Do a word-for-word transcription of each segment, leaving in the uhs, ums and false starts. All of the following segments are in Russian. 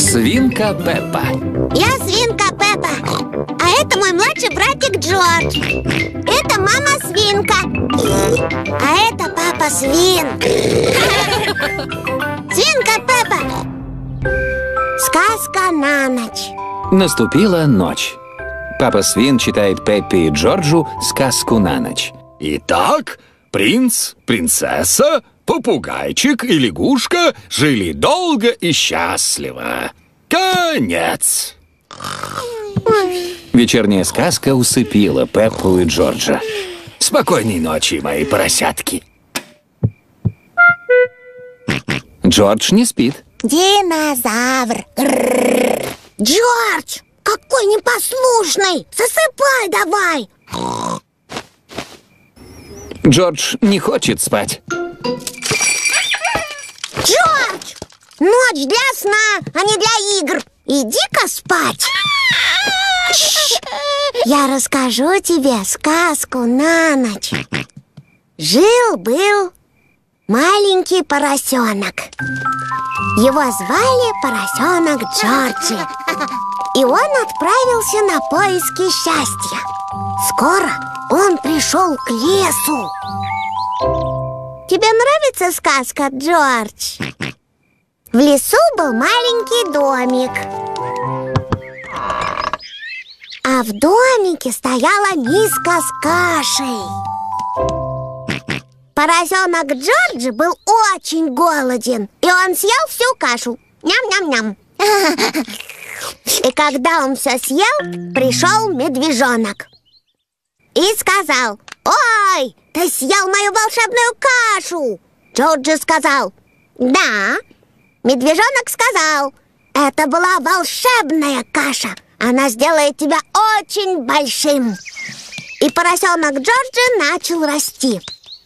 Свинка Пеппа. Я свинка Пеппа, а это мой младший братик Джордж. Это мама свинка, а это папа свин. Свинка Пеппа. Сказка на ночь. Наступила ночь. Папа Свин читает Пеппе и Джорджу сказку на ночь. Итак, принц, принцесса, попугайчик и лягушка жили долго и счастливо. Конец. Вечерняя сказка усыпила Пеппу и Джорджа. Спокойной ночи, мои поросятки. Джордж не спит. Динозавр. Грррр. Джордж, какой непослушный! Засыпай давай! Джордж не хочет спать. Джордж! Ночь для сна, а не для игр. Иди-ка спать. Ш-ш. Я расскажу тебе сказку на ночь. Жил-был маленький поросенок. Его звали поросенок Джорджи. И он отправился на поиски счастья. Скоро он пришел к лесу. Тебе нравится сказка, Джордж? В лесу был маленький домик. А в домике стояла миска с кашей. Поросенок Джорджи был очень голоден, и он съел всю кашу. Ням-ням-ням. И когда он все съел, пришел медвежонок и сказал: «Ой, ты съел мою волшебную кашу!» Джорджи сказал: «Да». Медвежонок сказал: «Это была волшебная каша. Она сделает тебя очень большим». И поросенок Джорджи начал расти.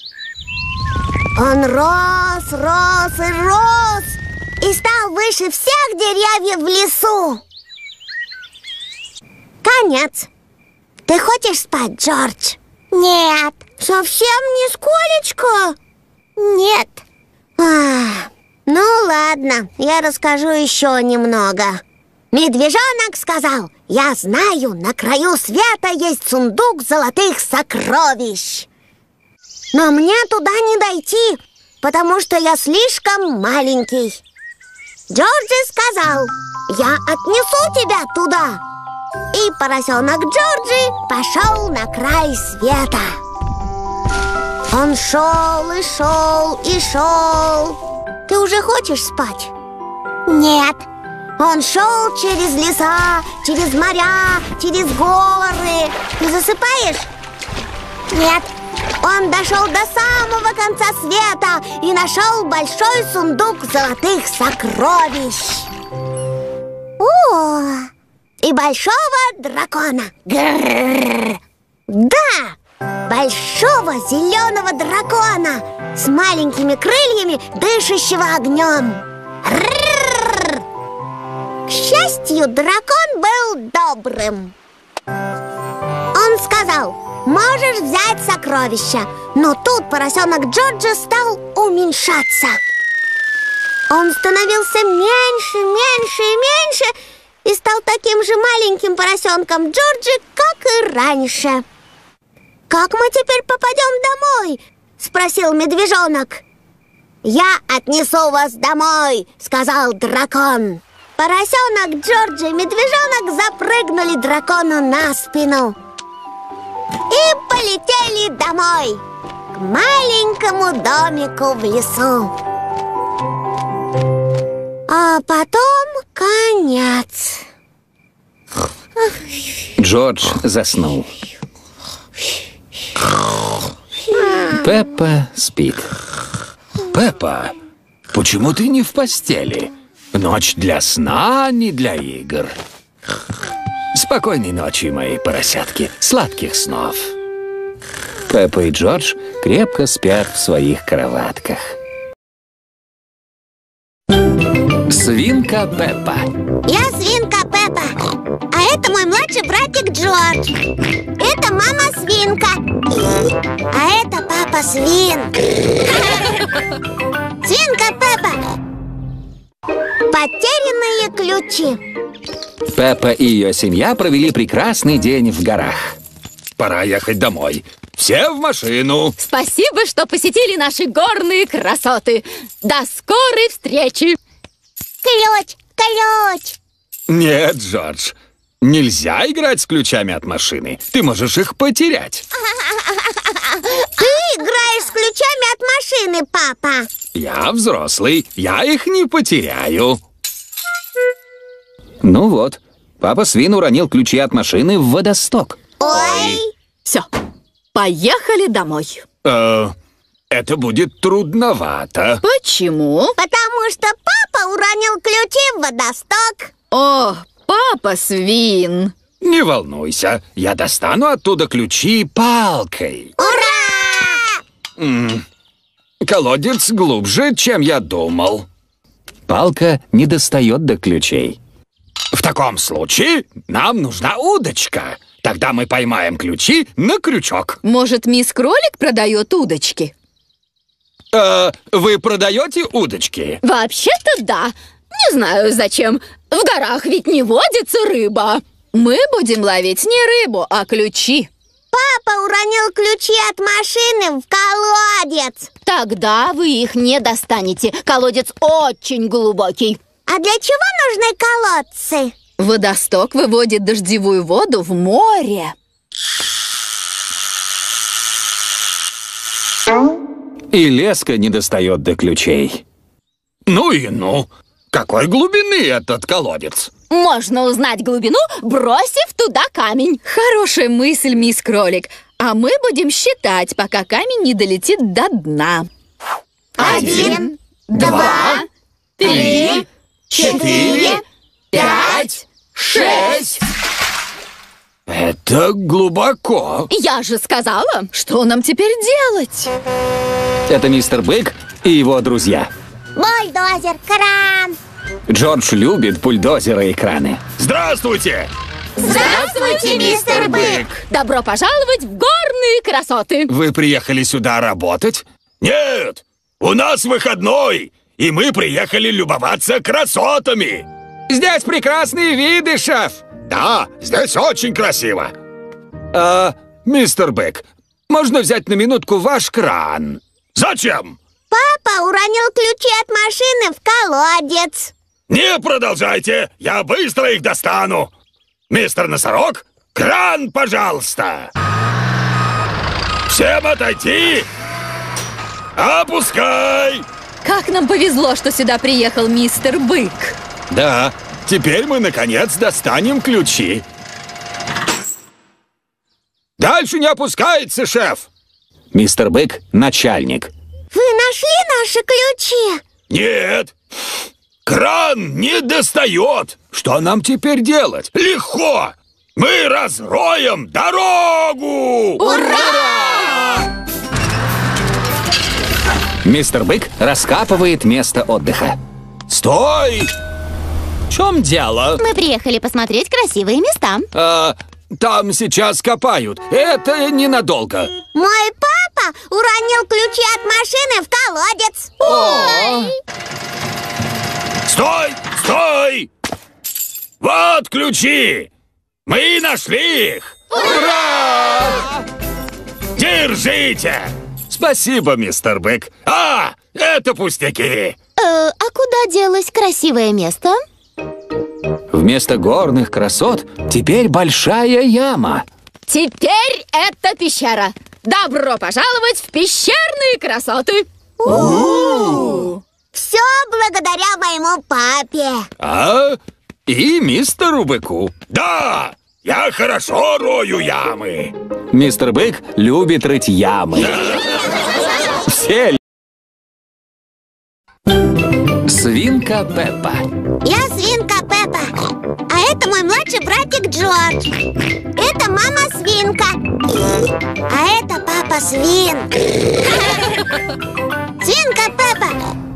Он рос, рос и рос и стал выше всех деревьев в лесу. Конец. Ты хочешь спать, Джордж? Нет. Совсем нисколечко? Нет. А, ну ладно, я расскажу еще немного. Медвежонок сказал: «Я знаю, на краю света есть сундук золотых сокровищ. Но мне туда не дойти, потому что я слишком маленький». Джорджи сказал: «Я отнесу тебя туда». И поросенок Джорджи пошел на край света. Он шел и шел и шел. Ты уже хочешь спать? Нет. Он шел через леса, через моря, через горы. Ты засыпаешь? Нет. Он дошел до самого конца света и нашел большой сундук золотых сокровищ. О! И большого дракона. Грррр. Да, большого зеленого дракона с маленькими крыльями, дышащего огнем. Рррр. К счастью, дракон был добрым. Он сказал: «Можешь взять сокровища». Но тут поросенок Джорджи стал уменьшаться. Он становился меньше, меньше и меньше и стал таким же маленьким поросенком Джорджи, как и раньше. «Как мы теперь попадем домой?» — спросил медвежонок. «Я отнесу вас домой», — сказал дракон. Поросенок Джорджи и медвежонок запрыгнули дракону на спину и полетели домой, к маленькому домику в лесу. А потом конец. Джордж заснул. Пеппа спит. Пеппа, почему ты не в постели? Ночь для сна, не для игр. Спокойной ночи, мои поросятки. Сладких снов. Пеппа и Джордж крепко спят в своих кроватках. Свинка Пеппа. Я свинка Пеппа, а это мой младший братик Джордж. Это мама свинка, а это папа свин. Свинка Пеппа. Потерянные ключи. Пеппа и ее семья провели прекрасный день в горах. Пора ехать домой. Все в машину. Спасибо, что посетили наши горные красоты. До скорой встречи. Ключ, ключ. Нет, Джордж, нельзя играть с ключами от машины. Ты можешь их потерять. Ты играешь с ключами от машины, папа. Я взрослый, я их не потеряю. Ну вот, папа Свин уронил ключи от машины в водосток. Ой. Все, поехали домой. Э, это будет трудновато. Почему? Потому что папа уронил ключи в водосток. О, папа Свин. Не волнуйся, я достану оттуда ключи палкой. Ура! М, Колодец глубже, чем я думал. Палка не достает до ключей. В таком случае нам нужна удочка. Тогда мы поймаем ключи на крючок. Может, мисс Кролик продает удочки? Э, вы продаете удочки? Вообще-то да. Не знаю, зачем. В горах ведь не водится рыба. Мы будем ловить не рыбу, а ключи. Папа уронил ключи от машины в колодец. Тогда вы их не достанете. Колодец очень глубокий. А для чего нужны колодцы? Водосток выводит дождевую воду в море. И леска не достает до ключей. Ну и ну. Какой глубины этот колодец? Можно узнать глубину, бросив туда камень. Хорошая мысль, мисс Кролик. А мы будем считать, пока камень не долетит до дна. Один, два, три, четыре, пять, шесть. Это глубоко. Я же сказала, что нам теперь делать? Это мистер Бык и его друзья. бульдозер, кран. Джордж любит бульдозеры и краны. Здравствуйте! Здравствуйте, мистер Бык. Добро пожаловать в горные красоты. Вы приехали сюда работать? Нет, у нас выходной, и мы приехали любоваться красотами. Здесь прекрасные виды, шеф. Да, здесь очень красиво. А, мистер Бык, можно взять на минутку ваш кран? Зачем? Папа уронил ключи от машины в колодец. Не продолжайте, я быстро их достану. Мистер Носорог, кран, пожалуйста. Всем отойти. Опускай. Как нам повезло, что сюда приехал мистер Бык. Да, теперь мы, наконец, достанем ключи. Дальше не опускается, шеф. Мистер Бык – начальник. Вы нашли наши ключи? Нет, кран не достает. Что нам теперь делать? Легко. Мы разроем дорогу. Ура! Мистер Бык раскапывает место отдыха. Стой! В чем дело? Мы приехали посмотреть красивые места. А, там сейчас копают. Это ненадолго. Мой папа уронил ключи от машины в колодец. Ой! Стой! Стой! Вот ключи! Мы нашли их! Ура! Держите! Спасибо, мистер Бык. А, это пустяки. Э, а куда делось красивое место? Вместо горных красот теперь большая яма. Теперь это пещера. Добро пожаловать в пещерные красоты. Все благодаря моему папе. А? И мистеру Быку. Да, я хорошо рою ямы. Мистер Бык любит рыть ямы. Все. Свинка Пеппа. Я свинка Пеппа. А это мой младший братик Джордж. Это мама свинка. А это папа свин. Свинка Пеппа.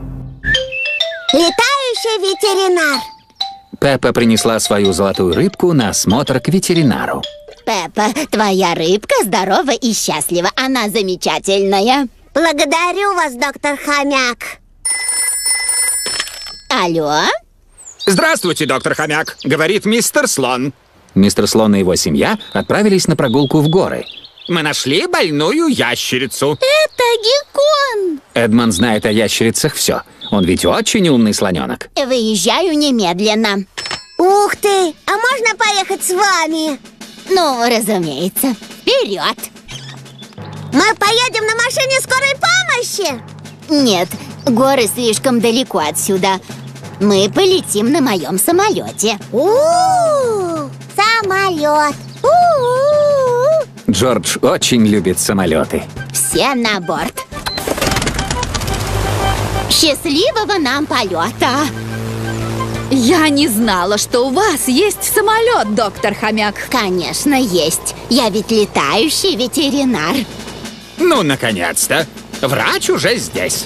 Летающий ветеринар. Пеппа принесла свою золотую рыбку на осмотр к ветеринару. Пеппа, твоя рыбка здорова и счастлива. Она замечательная. Благодарю вас, доктор Хомяк. Алло? Здравствуйте, доктор Хомяк, говорит мистер Слон. Мистер Слон и его семья отправились на прогулку в горы. Мы нашли больную ящерицу. Это геккон. Эдмон знает о ящерицах все. Он ведь очень умный слоненок. Выезжаю немедленно. Ух ты! А можно поехать с вами? Ну, разумеется. Вперед! Мы поедем на машине скорой помощи? Нет, горы слишком далеко отсюда. Мы полетим на моем самолете. У-у-у! Самолет! У-у-у! Джордж очень любит самолеты. Все на борт. Счастливого нам полета! Я не знала, что у вас есть самолет, доктор Хомяк. Конечно, есть. Я ведь летающий ветеринар. Ну, наконец-то. Врач уже здесь.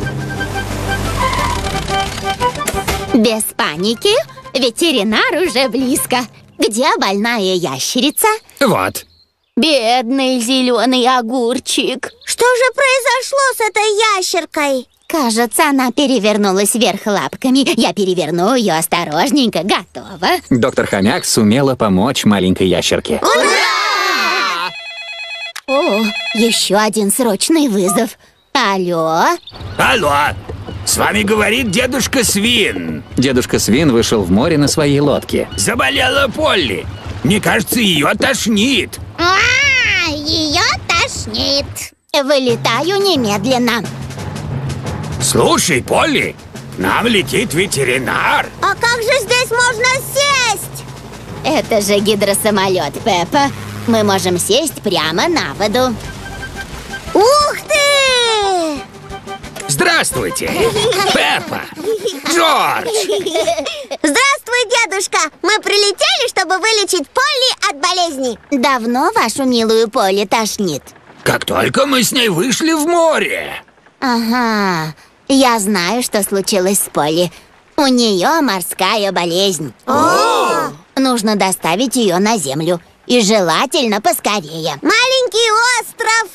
Без паники. Ветеринар уже близко. Где больная ящерица? Вот. Бедный зеленый огурчик. Что же произошло с этой ящеркой? Кажется, она перевернулась вверх лапками. Я переверну ее осторожненько. Готово. Доктор Хомяк сумела помочь маленькой ящерке. Ура! О, еще один срочный вызов. Алло? Алло, с вами говорит дедушка Свин. Дедушка Свин вышел в море на своей лодке. Заболела Полли. Мне кажется, ее тошнит. А, ее тошнит. Вылетаю немедленно. Слушай, Полли, к нам летит ветеринар. А как же здесь можно сесть? Это же гидросамолет, Пеппа. Мы можем сесть прямо на воду. Ух ты! Здравствуйте, Пеппа, Джордж. Здравствуй, дедушка. Мы прилетели, чтобы вылечить Полли от болезни. Давно вашу милую Полли тошнит? Как только мы с ней вышли в море. Ага, я знаю, что случилось с Полли. У нее морская болезнь. О! Нужно доставить ее на землю. И желательно поскорее. Маленький остров.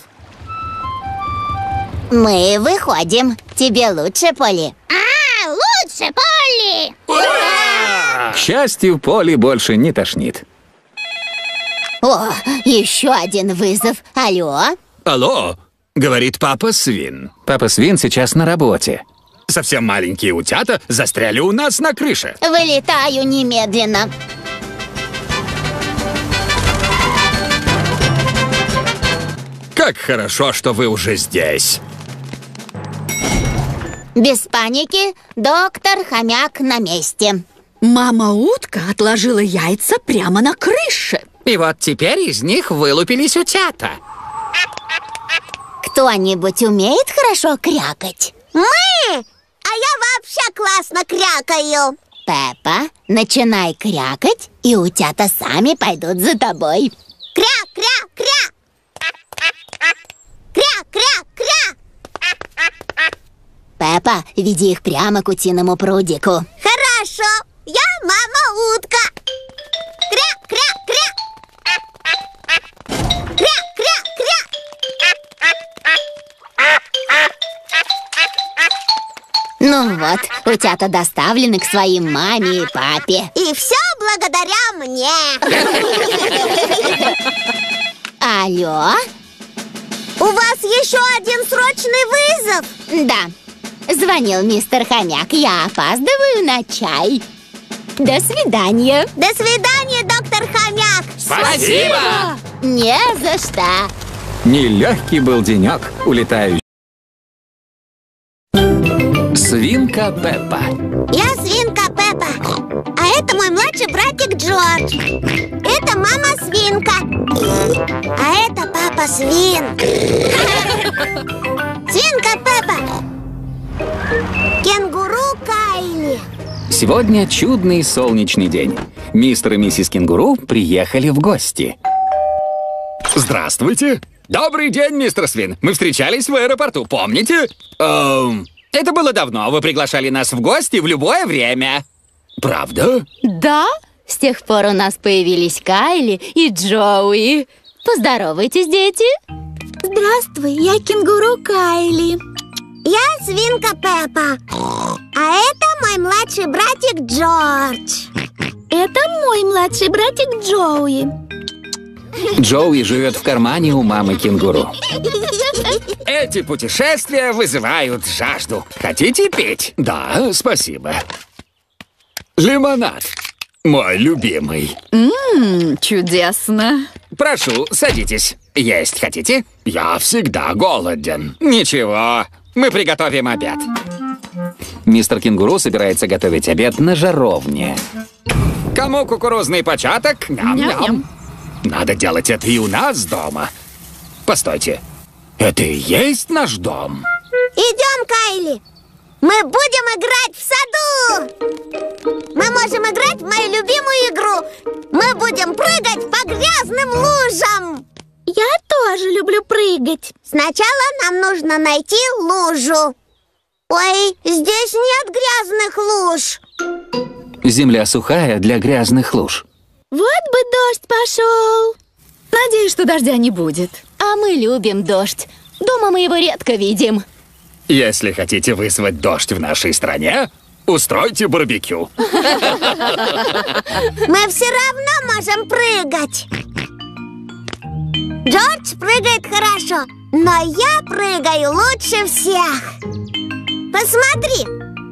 Мы выходим. Тебе лучше, Полли? А, лучше, Полли! Ура! К счастью, Полли больше не тошнит. О, еще один вызов. Алло? Алло, говорит папа Свин. Папа Свин сейчас на работе. Совсем маленькие утята застряли у нас на крыше. Вылетаю немедленно. Как хорошо, что вы уже здесь. Без паники, доктор Хомяк на месте. Мама-утка отложила яйца прямо на крыше. И вот теперь из них вылупились утята. Кто-нибудь умеет хорошо крякать? Мы! А я вообще классно крякаю. Пеппа, начинай крякать, и утята сами пойдут за тобой. Кря-кря-кря! Кря-кря-кря! Пеппа, веди их прямо к утиному прудику. Хорошо, я мама-утка. Кря-кря-кря! Кря-кря-кря! Ну вот, утята доставлены к своим маме и папе. И все благодаря мне. Алло? У вас еще один срочный вызов? Да. Звонил мистер Хомяк. Я опаздываю на чай. До свидания. До свидания, доктор Хомяк. Спасибо! Не за что. Нелегкий был денек, улетающий. Свинка Пеппа. Я свинка Пеппа. А это мой младший братик Джордж. Это мама свинка. А это папа свин. Свинка Пеппа. Кенгуру Кайли. Сегодня чудный солнечный день. Мистер и миссис Кенгуру приехали в гости. Здравствуйте. Добрый день, мистер Свин. Мы встречались в аэропорту, помните? Эм, это было давно. Вы приглашали нас в гости в любое время. Правда? Да, с тех пор у нас появились Кайли и Джоуи. Поздоровайтесь, дети. Здравствуй, я кенгуру Кайли. Я свинка Пеппа. А это мой младший братик Джордж. Это мой младший братик Джоуи. Джоуи живет в кармане у мамы кенгуру. Эти путешествия вызывают жажду. Хотите пить? Да, спасибо. Лимонад. Мой любимый. Ммм, чудесно. Прошу, садитесь. Есть хотите? Я всегда голоден. Ничего, мы приготовим обед. Мистер Кенгуру собирается готовить обед на жаровне. Кому кукурузный початок? Ням-ням. Ням-ням. Надо делать это и у нас дома. Постойте, это и есть наш дом? Идем, Кайли. Мы будем играть в саду. Мы можем играть в мою любимую игру. Мы будем прыгать по грязным лужам. Я тоже люблю прыгать. Сначала нам нужно найти лужу. Ой, здесь нет грязных луж. Земля сухая для грязных луж. Вот бы дождь пошел. Надеюсь, что дождя не будет. А мы любим дождь. Дома мы его редко видим. Если хотите вызвать дождь в нашей стране, устройте барбекю. Мы все равно можем прыгать. Джордж прыгает хорошо, но я прыгаю лучше всех. Посмотри.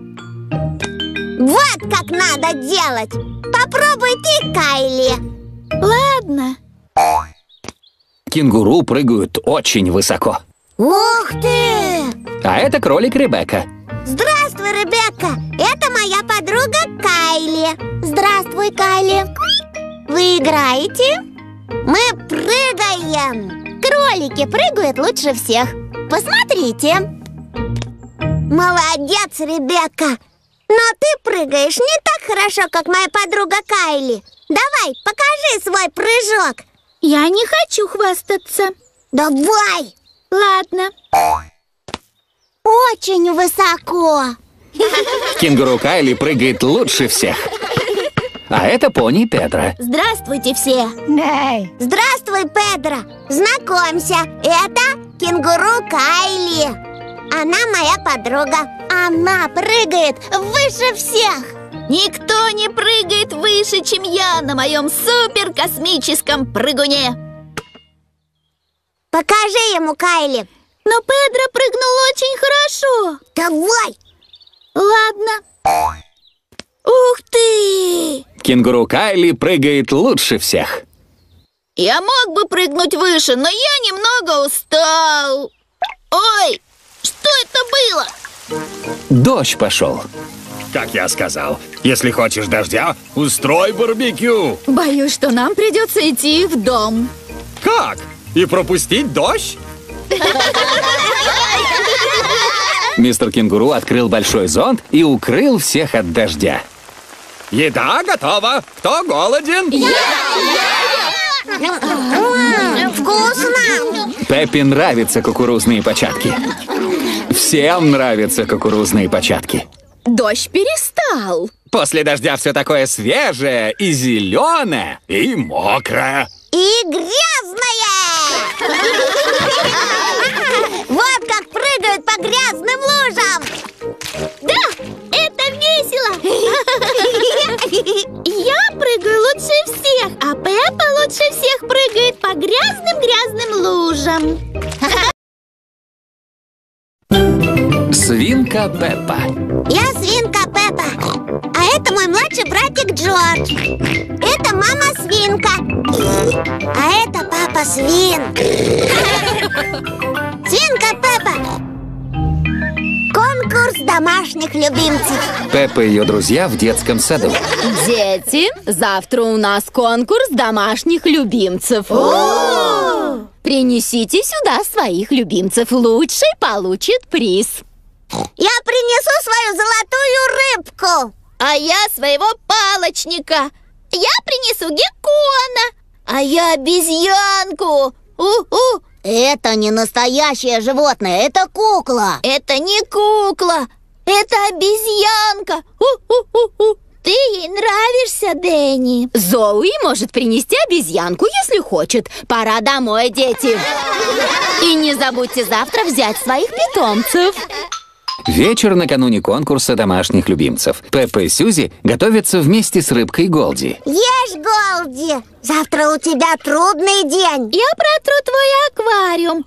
Вот как надо делать. Попробуй ты, Кайли. Ладно. Кенгуру прыгают очень высоко. Ух ты! А это кролик Ребекка. Здравствуй, Ребекка. Это моя подруга Кайли. Здравствуй, Кайли. Вы играете? Мы прыгаем. Кролики прыгают лучше всех. Посмотрите. Молодец, Ребекка. Но ты прыгаешь не так хорошо, как моя подруга Кайли. Давай, покажи свой прыжок. Я не хочу хвастаться. Давай. Ладно. Очень высоко. Кенгуру Кайли прыгает лучше всех. А это пони Педро. Здравствуйте все. Здравствуй, Педро. Знакомься, это кенгуру Кайли. Она моя подруга. Она прыгает выше всех. Никто не прыгает выше, чем я на моем суперкосмическом прыгуне. Покажи ему, Кайли. Но Педро прыгнул очень хорошо. Давай. Ладно. Ух ты! Кенгуру Кайли прыгает лучше всех. Я мог бы прыгнуть выше, но я немного устал. Ой, что это было? Дождь пошел. Как я сказал, если хочешь дождя, устрой барбекю. Боюсь, что нам придется идти в дом. Как? И пропустить дождь? Мистер Кенгуру открыл большой зонт и укрыл всех от дождя. Еда готова. Кто голоден? Вкусно. Пеппи нравятся кукурузные початки. Всем нравятся кукурузные початки. Дождь перестал. После дождя все такое свежее и зеленое, и мокрое. И грязное. Вот как прыгают по грязным лужам. Да, это весело. Я прыгаю лучше всех, а Пеппа лучше всех прыгает по грязным-грязным лужам. Свинка Пеппа. Я свинка Пеппа. А это мой младший братик Джордж. Это мама свинка. А это папа свин. Свинка Пеппа. Конкурс домашних любимцев. Пеппа и ее друзья в детском саду. Дети, завтра у нас конкурс домашних любимцев. Принесите сюда своих любимцев. Лучший получит приз. Я принесу свою золотую рыбку. А я своего палочника. Я принесу геккона. А я обезьянку. У-у. Это не настоящее животное, это кукла. Это не кукла. Это обезьянка. У-у-у-у. Ты ей нравишься, Дэнни. Зоуи может принести обезьянку, если хочет. Пора домой, дети. И не забудьте завтра взять своих питомцев. Вечер накануне конкурса домашних любимцев. Пеппа и Сьюзи готовятся вместе с рыбкой Голди. Ешь, Голди. Завтра у тебя трудный день. Я протру твой аквариум.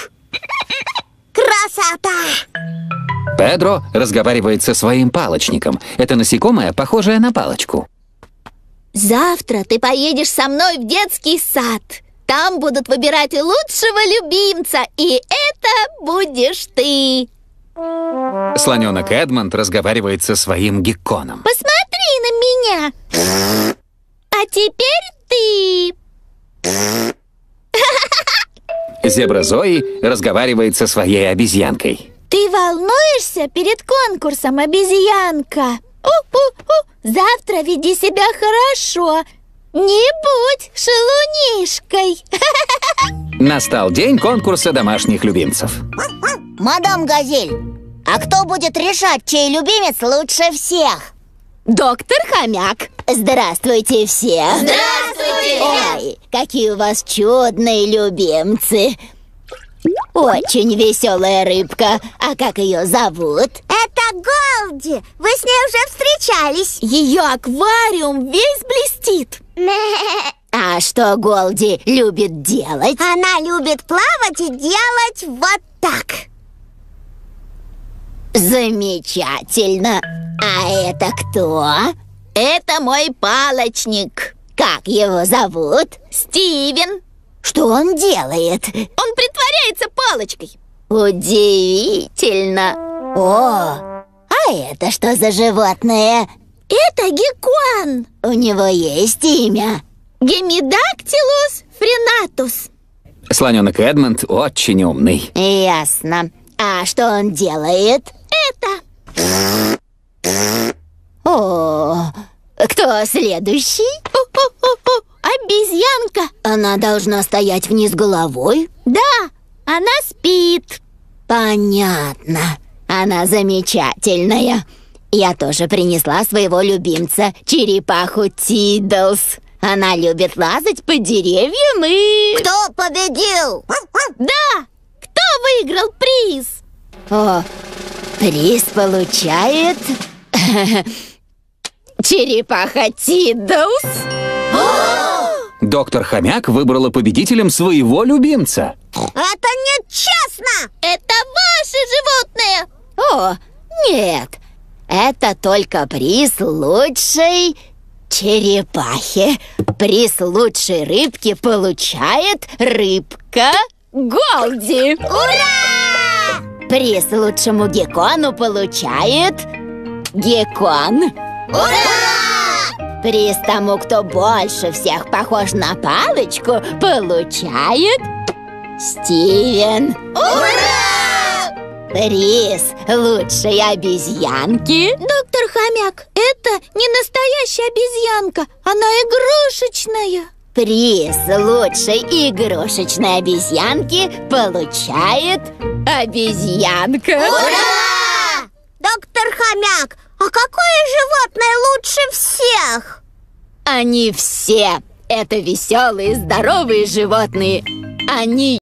Красота! Педро разговаривает со своим палочником. Это насекомое, похожее на палочку. Завтра ты поедешь со мной в детский сад. Там будут выбирать лучшего любимца, и это будешь ты. Слоненок Эдмонд разговаривает со своим гекконом. Посмотри на меня. А теперь ты. Зебра Зои разговаривает со своей обезьянкой. Ты волнуешься перед конкурсом, обезьянка? У-у-у. Завтра веди себя хорошо. Не будь шалунишкой. Настал день конкурса домашних любимцев. Мадам Газель, а кто будет решать, чей любимец лучше всех? Доктор Хомяк. Здравствуйте все. Здравствуйте! Ой, какие у вас чудные любимцы. Очень веселая рыбка. А как ее зовут? Это Голди. Вы с ней уже встречались. Ее аквариум весь блестит. А что Голди любит делать? Она любит плавать и делать вот так. Замечательно. А это кто? Это мой палочник. Как его зовут? Стивен. Что он делает? Он притворяется палочкой. Удивительно. О, а это что за животное? Это геккон. У него есть имя? Гемидактилус френатус. Слоненок Эдмонд очень умный. Ясно. А что он делает? Это. О, кто следующий? О-о-о-о, обезьянка. Она должна стоять вниз головой? Да, она спит. Понятно. Она замечательная. Я тоже принесла своего любимца, черепаху Тиддлс. Она любит лазать по деревьям и... Кто победил? Да, кто выиграл приз? О, приз получает... черепаха Тиддлс. Доктор Хомяк выбрала победителем своего любимца. Это нечестно! Это ваше животное. О, нет. Это только приз лучшей черепахи. Приз лучшей рыбки получает рыбка Голди. Ура! Приз лучшему геккону получает геккон. Ура! Приз тому, кто больше всех похож на палочку, получает Стивен. Ура! Приз лучшей обезьянки. Доктор Хомяк, это не настоящая обезьянка, она игрушечная. Приз лучшей игрушечной обезьянки получает обезьянка. Ура! Доктор Хомяк, а какое животное лучше всех? Они все. Это веселые, здоровые животные. Они